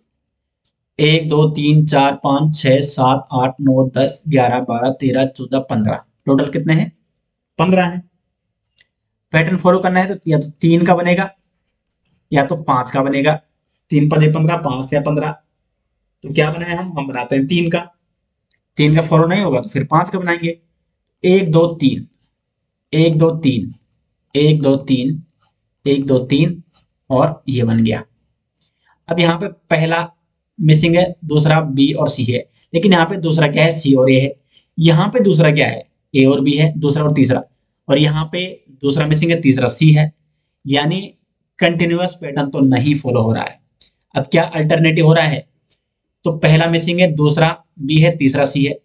एक दो तीन चार पाँच छह सात आठ नौ दस ग्यारह बारह तेरह चौदह पंद्रह, टोटल कितने हैं, पंद्रह है। पैटर्न फॉलो करना है तो या तो तीन का बनेगा या तो पांच का बनेगा, तीन पंजे पंद्रह, पांच या पंद्रह, तो क्या बनाए हम हम बनाते हैं तीन का। तीन का फॉलो नहीं होगा तो फिर पांच का बनाएंगे, एक दो तीन, एक दो तीन, एक दो तीन, एक दो तीन, और ये बन गया। अब यहाँ पे पहला मिसिंग है, दूसरा बी और सी है, लेकिन यहाँ पे दूसरा क्या है, सी और ए है। यहाँ पे दूसरा क्या है, ए और बी है, दूसरा और तीसरा, और यहाँ पे दूसरा मिसिंग है, तीसरा सी है। यानी कंटिन्यूअस पैटर्न तो नहीं फॉलो हो रहा है। अब क्या अल्टरनेटिव हो रहा है, तो पहला मिसिंग है, दूसरा बी है, तीसरा सी है,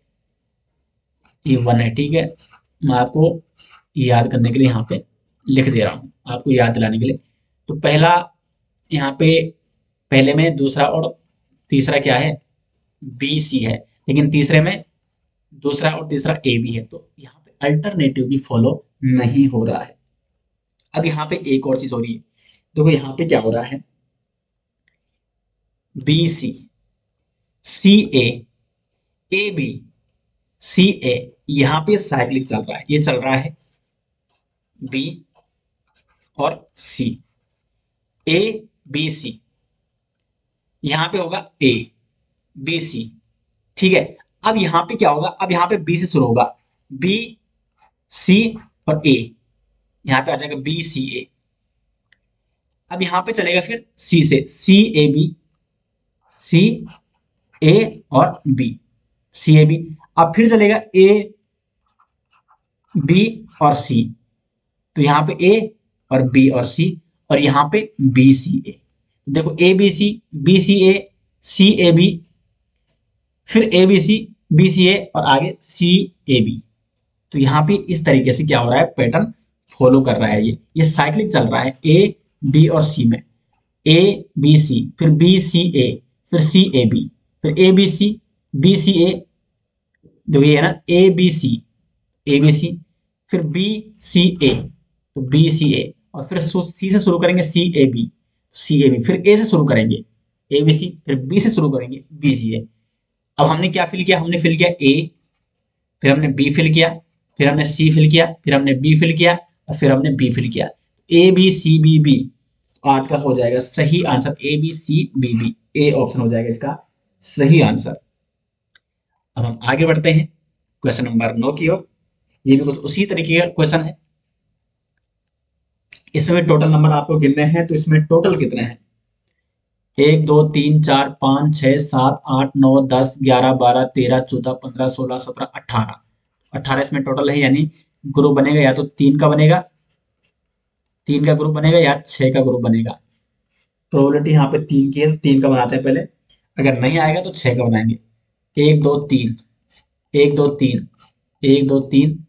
ये वन है। ठीक है, मैं आपको याद करने के लिए यहाँ पे लिख दे रहा हूँ, आपको याद दिलाने के लिए। तो पहला यहाँ पे पहले में दूसरा और तीसरा क्या है, बी सी है, लेकिन तीसरे में दूसरा और तीसरा ए बी है, तो यहाँ पे अल्टरनेटिव भी फॉलो नहीं हो रहा है। अब यहाँ पे एक और चीज हो रही है, देखो यहाँ पे क्या हो रहा है, B C C A A B C ए, यहाँ पे साइक्लिक चल रहा है, ये चल रहा है बी और सी, ए बी सी, यहां पे होगा ए बी सी। ठीक है, अब यहां पे क्या होगा, अब यहां पे बी से शुरू होगा, बी सी और ए, यहां पे आ जाएगा बी सी ए। अब यहां पे चलेगा फिर सी से, सी ए बी, सी ए और बी, सी ए बी। अब फिर चलेगा ए बी और सी, तो यहां पे ए और बी और सी, और यहां पे बी सी ए। देखो A B C, B C A, C A B, फिर A B C, B C A, और आगे सी ए बी। तो यहाँ पे इस तरीके से क्या हो रहा है, पैटर्न फॉलो कर रहा है, ये ये साइक्लिक चल रहा है, ए बी और सी में, ए बी सी, फिर बी सी ए, फिर सी ए बी, फिर A B C, B C A, देखो ये है ना, ए बी सी, ए बी सी, फिर बी सी ए, तो बी सी ए, और फिर सी से शुरू करेंगे सी A B, C A B, फिर ए से शुरू करेंगे ए बी सी, फिर बी से शुरू करेंगे बी सी ए। अब हमने क्या फिल किया, हमने फिल किया ए, फिर हमने बी फिल किया, फिर हमने सी फिल किया, फिर हमने बी फिल किया, और फिर हमने बी फिल किया, A B C B B, आठ का हो जाएगा सही answer, A B C B B, A option हो जाएगा इसका सही आंसर। अब हम आगे बढ़ते हैं क्वेश्चन नंबर नौ की ओर। ये भी कुछ उसी तरीके का क्वेश्चन है, इसमें टोटल नंबर आपको गिनने हैं, तो इसमें टोटल कितने हैं, एक दो तीन चार पाँच छः सात आठ नौ दस ग्यारह बारह तेरह चौदह पंद्रह सोलह सत्रह अट्ठारह, अट्ठारह इसमें टोटल है। यानी ग्रुप बनेगा या तो तीन का बनेगा, तीन का ग्रुप बनेगा, या छः का ग्रुप बनेगा। प्रोबेबिलिटी यहाँ पे तीन की है, तीन का बनाते हैं पहले, अगर नहीं आएगा तो छः का बनाएंगे। एक दो तीन, एक दो तीन, एक दो तीन,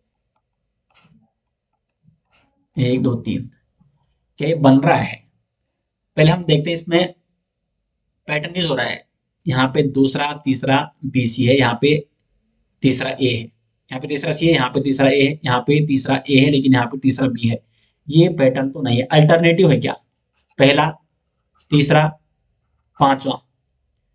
एक दो तीन, क्या ये बन रहा है, पहले हम देखते हैं इसमें पैटर्न यूज हो रहा है। यहाँ पे दूसरा तीसरा बी सी है, यहाँ पे तीसरा ए है, यहाँ पे तीसरा सी है, यहाँ पे तीसरा ए है, यहाँ पे तीसरा ए है, लेकिन यहाँ पे तीसरा बी है। ये पैटर्न तो नहीं है, अल्टरनेटिव है क्या, पहला तीसरा पांचवा,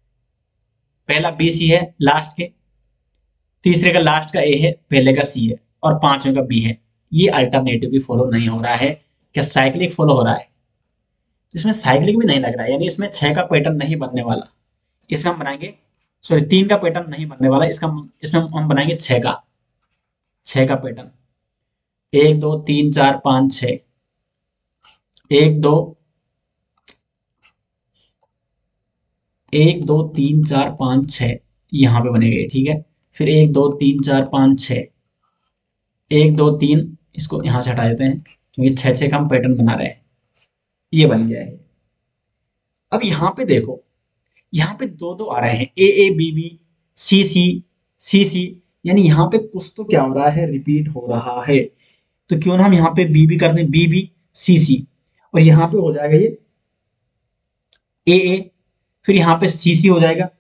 पहला बी सी है लास्ट के, तीसरे का लास्ट का ए है, पहले का सी है, और पांचवें का बी है। ये अल्टरनेटिव भी फॉलो नहीं हो रहा है। क्या साइक्लिक फॉलो हो रहा है? इसमें साइक्लिक भी नहीं लग रहा है, यानी इसमें छह का पैटर्न नहीं बनने वाला। इसमें हम बनाएंगे, सॉरी तीन का पैटर्न नहीं बनने वाला, इसका इसमें हम बनाएंगे छह का, छह का पैटर्न। एक दो तीन चार पाँच छः, एक दो एक दो तीन चार पाँच छः यहाँ पे बनेगा, ठीक है। फिर एक दो तीन चार पाँच छः, एक दो तीन, इसको यहाँ से हटा देते हैं क्योंकि छः छः का हम पैटर्न बना रहे हैं। ये बन गया है। अब यहाँ पे देखो, यहाँ पे दो दो आ रहे हैं, ए ए बी बी सी सी सी सी, यानी यहाँ पे कुछ तो क्या हो रहा है, रिपीट हो रहा है। तो क्यों ना हम यहाँ पे बी बी कर दें, बी बी सी सी, और यहाँ पे हो जाएगा ये ए ए, फिर यहाँ पे सी सी हो जाएगा,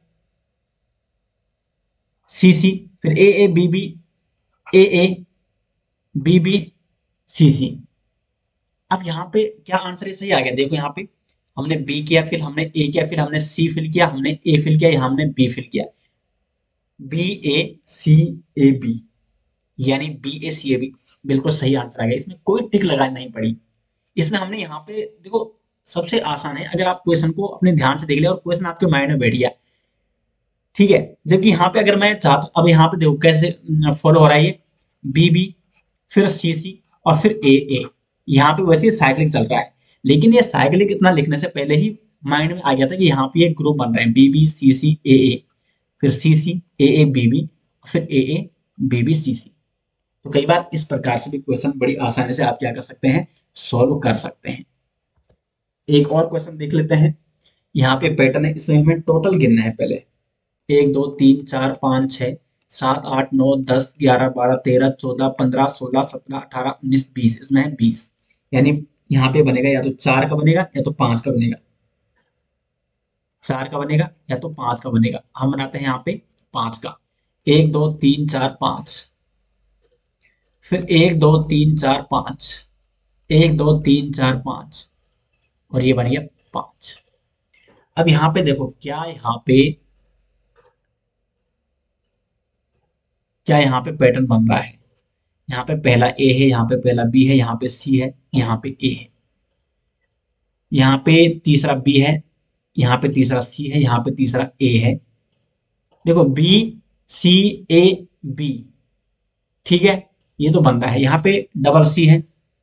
सी सी, फिर A A B B, A A B B C C. अब यहाँ पे क्या आंसर सही आ गया, देखो यहाँ पे हमने बी किया, फिर हमने ए किया, फिर हमने सी फिल किया, हमने ए फिल किया, यहाँ हमने बी फिल किया, B A C A B, यानी B A C A B बिल्कुल सही आंसर आ गया। इसमें कोई टिक लगानी नहीं पड़ी। इसमें हमने यहाँ पे देखो, सबसे आसान है, अगर आप क्वेश्चन को अपने ध्यान से देख लिया और क्वेश्चन आपके माइंड में बैठ गया, ठीक है। जबकि यहाँ पे अगर मैं चाहता, अब यहाँ पे देखो कैसे फॉलो हो रहा है, ये बी बी फिर सी सी और फिर ए ए, यहाँ पे वैसे साइक्लिक चल रहा है, लेकिन ये साइक्लिक इतना लिखने से पहले ही माइंड में आ गया था कि यहाँ पे एक ग्रुप बन रहे हैं, B B C C A ए, फिर सी C A A B B, फिर A A B B C सी। तो कई बार इस प्रकार से भी क्वेश्चन बड़ी आसानी से आप क्या कर सकते हैं, सॉल्व कर सकते हैं। एक और क्वेश्चन देख लेते हैं। यहाँ पे पैटर्न है, इसमें हमें टोटल गिनना है पहले। एक दो तीन चार पाँच छः सात आठ नौ दस ग्यारह बारह तेरह चौदह पंद्रह सोलह सत्रह अठारह उन्नीस बीस, इसमें है बीस, यानी यहाँ पे बनेगा या तो चार का बनेगा या तो पांच का बनेगा, चार का बनेगा या तो पांच का बनेगा। हम बनाते हैं यहाँ पे पांच का, एक दो तीन चार पाँच, फिर एक दो तीन चार पाँच, एक दो तीन चार पाँच, और ये बन गया पांच। अब यहाँ पे देखो, क्या यहाँ पे क्या यहाँ पे पैटर्न बन रहा है, यहाँ पे पहला ए है, यहाँ पे पहला बी है, यहाँ पे सी है, यहाँ पे ए है, यहाँ पे तीसरा बी है, यहाँ पे तीसरा सी है, यहाँ पे तीसरा ए है। देखो बी सी ए बी, ठीक है, ये तो बन रहा है। यहाँ पे डबल सी है,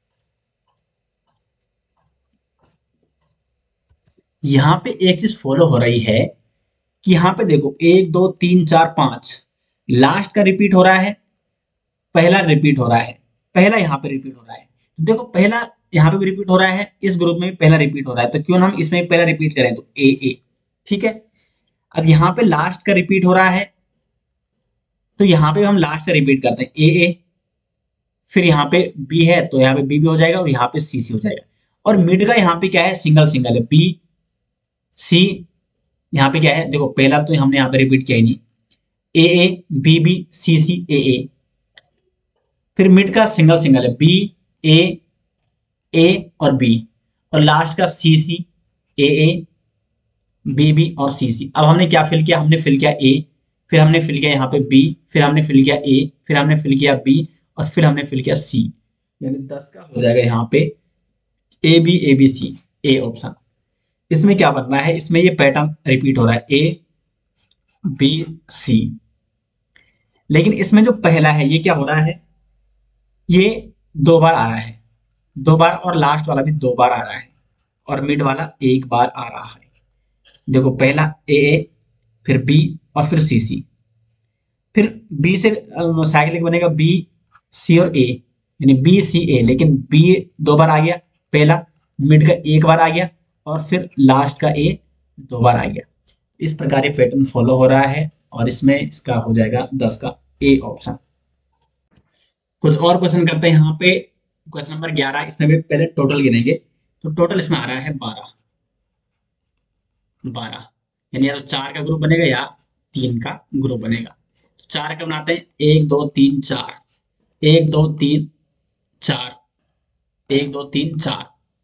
यहाँ पे एक चीज फॉलो हो रही है कि यहाँ पे देखो एक दो तीन चार पांच, लास्ट का रिपीट हो रहा है, पहला रिपीट हो रहा है, पहला यहाँ पे रिपीट हो रहा है। तो देखो पहला यहाँ पे भी रिपीट हो रहा है, इस ग्रुप में भी पहला रिपीट हो रहा है, तो क्यों ना हम इसमें पहला रिपीट करें, तो ए ए, ठीक है। अब यहाँ पे लास्ट का रिपीट हो रहा है, तो यहाँ पे हम लास्ट का रिपीट करते हैं, ए ए, फिर यहाँ पे बी है तो यहाँ पे बी भी हो जाएगा और यहाँ पे सी सी हो जाएगा। और मिड का यहाँ पे क्या है, सिंगल सिंगल है, बी सी, यहाँ पे क्या है, देखो पहला तो हमने यहाँ पे रिपीट किया ही नहीं, ए A B B C C A ए, फिर मिड का सिंगल सिंगल है, बी ए ए और बी, और लास्ट का सी C A A B B और सी सी। अब हमने क्या फिल किया, हमने फिल किया ए, फिर हमने फिल किया यहाँ पे बी, फिर हमने फिल किया ए, फिर हमने फिल किया बी, और फिर हमने फिल किया सी, यानी दस का हो जाएगा यहाँ पे A B A B C, A option. इसमें क्या बनना है, इसमें ये पैटर्न रिपीट हो रहा है, ए बी सी, लेकिन इसमें जो पहला है ये क्या हो रहा है, ये दो बार आ रहा है, दो बार, और लास्ट वाला भी दो बार आ रहा है, और मिड वाला एक बार आ रहा है। देखो पहला ए ए, फिर बी और फिर सी सी, फिर बी से साइक्लिक बनेगा बी सी और ए, यानी बी सी ए, लेकिन बी दो बार आ गया पहला, मिड का एक बार आ गया, और फिर लास्ट का ए दो बार आ गया। इस प्रकार ये पैटर्न फॉलो हो रहा है, और इसमें इसका हो जाएगा दस का ए ऑप्शन। कुछ और क्वेश्चन करते हैं यहाँ पे, क्वेश्चन नंबर ग्यारह, इसमें भी पहले टोटल गिनेंगे। तो टोटल इसमें आ रहा है बारह, बारह, यानी या तो चार का ग्रुप बनेगा या तीन का ग्रुप बनेगा। तो चार का बनाते हैं, एक दो तीन चार, एक दो तीन चार, एक दो तीन चार,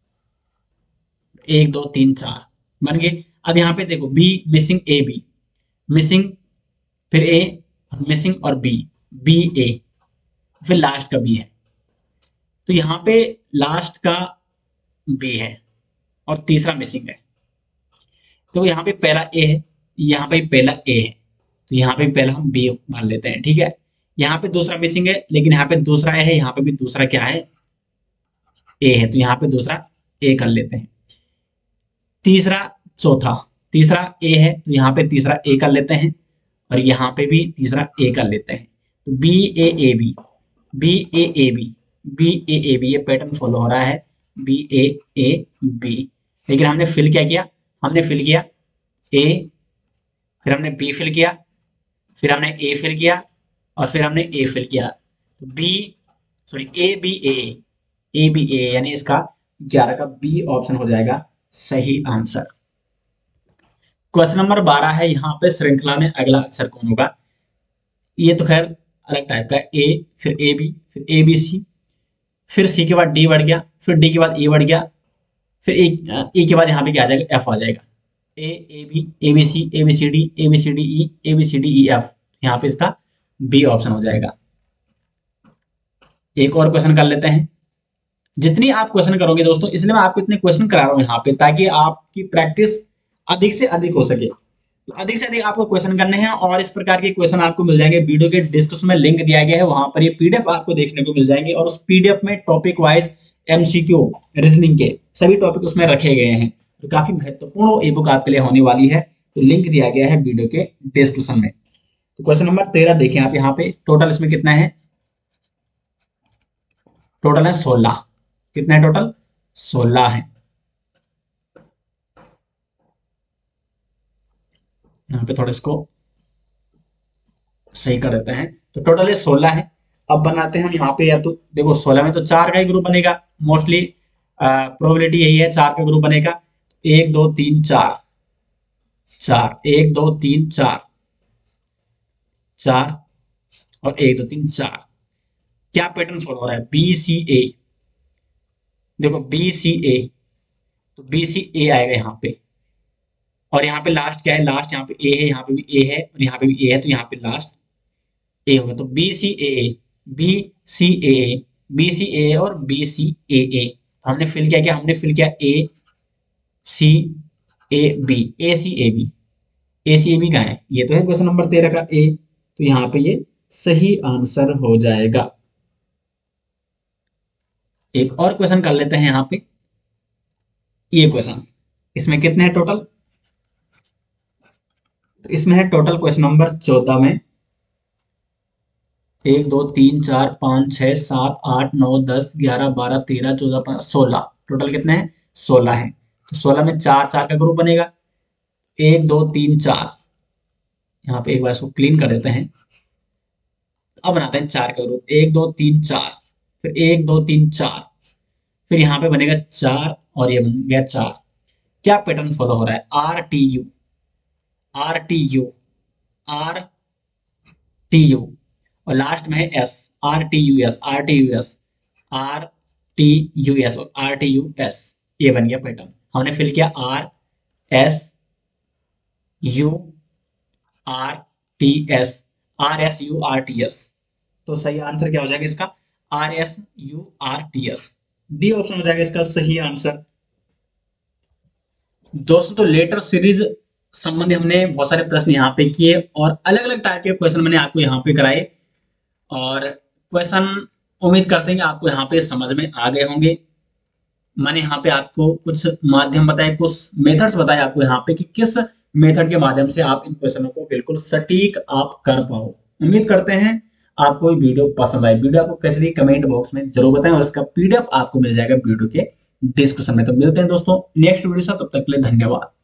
एक दो तीन चार बन गए। अब यहाँ पे देखो B missing A B, missing फिर ए मिसिंग और बी, बी ए, फिर लास्ट का बी है। तो यहाँ पे लास्ट का बी है और तीसरा मिसिंग है। तो यहाँ पे पहला ए है, यहाँ पे पहला ए है, तो यहाँ पे पहला हम बी भर लेते हैं, ठीक है। यहाँ पे दूसरा मिसिंग है, लेकिन यहाँ पे दूसरा ए है, यहाँ पे भी दूसरा क्या है, ए है, तो यहाँ पे दूसरा ए कर लेते हैं। तीसरा चौथा, तीसरा ए है, तो यहाँ पे तीसरा ए कर लेते हैं, और यहाँ पे भी तीसरा ए कर लेते हैं। तो B A A B, B A A B, B A A B, ये पैटर्न फॉलो हो रहा है, बी ए ए बी। लेकिन हमने फिल क्या किया, हमने फिल किया ए, फिर हमने बी फिल किया, फिर हमने ए फिल किया, और फिर हमने ए फिल किया। तो B sorry A B A A B A, यानी इसका ग्यारह का बी ऑप्शन हो जाएगा सही आंसर। क्वेश्चन नंबर बारह है, यहाँ पे श्रृंखला में अगला अक्षर कौन होगा। ये तो खैर अलग टाइप का, ए फिर ए बी फिर ए बी सी, फिर सी के बाद डी बढ़ गया, फिर डी के बाद ए बढ़ गया, फिर ए ए के बाद यहाँ पे क्या आ जाएगा, एफ आ जाएगा। A A B A B C A B C D A B C D E A B C D E F, यहाँ पे इसका बी ऑप्शन हो जाएगा। एक और क्वेश्चन कर लेते हैं। जितनी आप क्वेश्चन करोगे दोस्तों, इसलिए मैं आपको इतने क्वेश्चन करा रहा हूँ यहाँ पे, ताकि आपकी प्रैक्टिस अधिक से अधिक हो सके। तो अधिक से अधिक आपको क्वेश्चन करने हैं, और इस प्रकार के क्वेश्चन आपको मिल जाएंगे। वीडियो के डिस्क्रिप्शन में लिंक दिया गया है, वहां पर ये पीडीएफ आपको देखने को मिल जाएंगे, और उस पीडीएफ में टॉपिक वाइज एमसीक्यू रीजनिंग के सभी टॉपिक उसमें रखे गए हैं। तो काफी महत्वपूर्ण ई बुक आपके लिए होने वाली है, तो लिंक दिया गया है वीडियो के डिस्क्रिप्शन में। तो क्वेश्चन नंबर तेरह देखिए आप, यहाँ पे टोटल इसमें कितना है, टोटल है सोलह। कितना है टोटल, सोलह है। यहाँ पे थोड़ा इसको सही कर देते हैं। तो टोटल ये सोलह है। अब बनाते हैं हम यहाँ पे, या तो देखो सोलह में तो चार का ही ग्रुप बनेगा, मोस्टली प्रोबेबिलिटी यही है, चार का ग्रुप बनेगा। एक दो तीन चार, चार, एक दो तीन चार, चार और एक दो तीन चार। क्या पैटर्न फॉलो हो रहा है, बी सी ए, देखो बी सी ए, तो बी सी ए आएगा यहाँ पे, और यहाँ पे लास्ट क्या है, लास्ट यहाँ पे ए है, यहाँ पे भी ए है, और यहाँ पे भी ए है, तो यहाँ पे लास्ट ए होगा। तो B C A A, B C A A, B C A और बी सी ए ए। हमने फिल क्या किया, हमने फिल किया A C A B, A C A B, A C A B का है, ये तो है क्वेश्चन नंबर तेरह का ए, तो यहाँ पे ये सही आंसर हो जाएगा। एक और क्वेश्चन कर लेते हैं यहाँ पे। ये क्वेश्चन, इसमें कितने हैं टोटल, तो इसमें है टोटल क्वेश्चन नंबर चौदह में एक दो तीन चार पाँच छः सात आठ नौ दस ग्यारह बारह तेरह चौदह पंद्रह सोलह, टोटल कितने हैं, सोलह है। तो सोलह में चार चार का ग्रुप बनेगा, एक दो तीन चार। यहाँ पे एक बार इसको क्लीन कर देते हैं। अब बनाते हैं चार का ग्रुप, एक दो तीन चार, फिर एक दो तीन चार, फिर यहाँ पे बनेगा चार, और ये बन गया चार। क्या पैटर्न फॉलो हो रहा है, R T U, R T U, R T U, और लास्ट में है S, R T U S, R T U S, R T U S और आर टी यू एस। ये बन गया पैटर्न। हमने फिल किया R S U R T S, R S U R T S. तो सही answer क्या हो जाएगा इसका, R S U R T S, D option हो जाएगा इसका सही आंसर। दोस्तों तो लेटर सीरीज संबंधी हमने बहुत सारे प्रश्न यहाँ पे किए, और अलग अलग टाइप के क्वेश्चन मैंने आपको यहाँ पे कराए, और क्वेश्चन उम्मीद करते हैं कि आपको यहाँ पे समझ में आ गए होंगे। मैंने यहाँ पे आपको कुछ माध्यम बताए, कुछ मेथड्स बताए आपको यहाँ पे कि किस मेथड के माध्यम से आप इन क्वेश्चनों को बिल्कुल सटीक आप कर पाओ। उम्मीद करते हैं आपको ये वीडियो पसंद आए। वीडियो आपको कैसी लगी कमेंट बॉक्स में जरूर बताएं, और इसका पीडीएफ आपको मिल जाएगा वीडियो के डिस्क्रिप्शन में। तो मिलते हैं दोस्तों नेक्स्ट वीडियो से, तब तक के लिए धन्यवाद।